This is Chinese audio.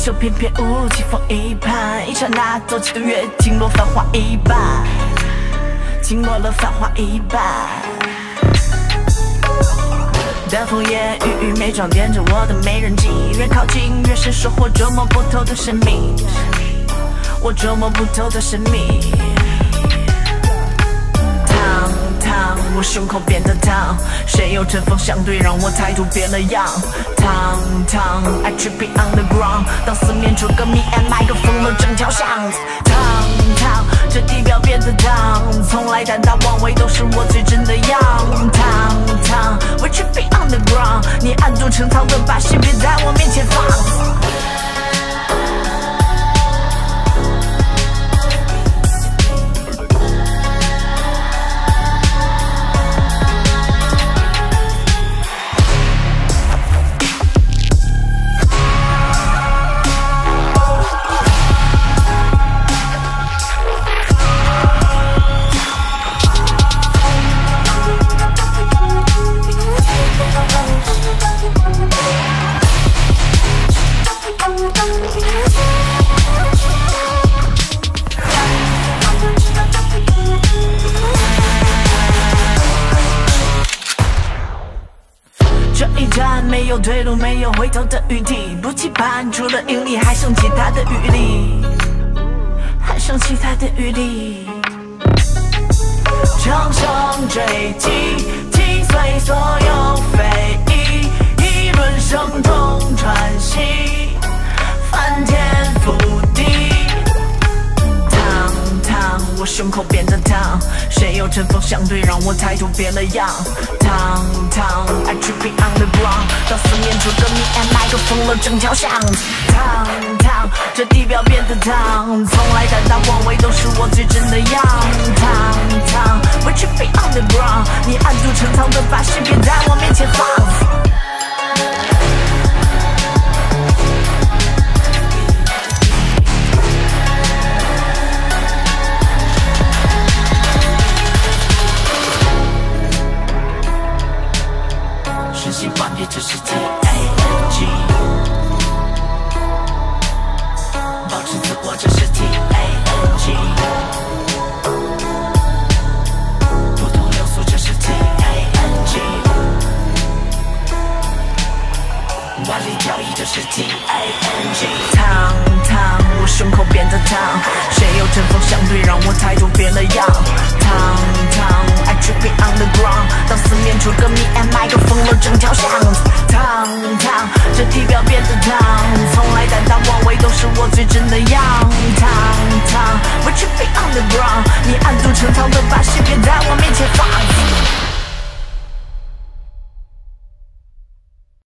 袖翩翩舞，清风一盼，一刹那走起的月，倾落繁华一半，倾落了繁华一半。丹枫烟雨眉装点着我的美人计，越靠近越是收获捉摸不透的神秘，我捉摸不透的神秘。烫，我胸口变得烫，谁又针锋相对，让我态度变了样。烫，I tripping on the ground， 当四面楚歌 ，me and 麦克风了整条巷子。烫，这地表变得烫，从来胆大妄为都是我最真的样。烫 ，we tripping on the ground， 你暗度陈仓的把戏别在我面前放。这一站没有退路，没有回头的余地，不期盼除了盈利，还剩其他的余力，还剩其他的余力。乘胜追击，击碎所有非议，一轮声中喘息，翻天覆地。烫，我胸口变得烫，谁又针锋相对，让我态度变了样。烫 ，I tripping on the ground， 当四面楚歌 ，me and 麦克风了整条巷子。烫，这地表变得烫，从来胆大妄为都是我最真的样。烫 ，we tripping on the ground， 你暗度陈仓的把戏别在我面前放。瞬息万变，这是 TANG， 保持自我，这是 TANG， 不同流速，这是 TANG， 万里挑一，这是 TANG。烫，我胸口变得烫，谁又针锋相对，让我态度变了样。烫 ，I tripping on the ground， 当四面楚歌 ，me and 麦克风了整条巷子。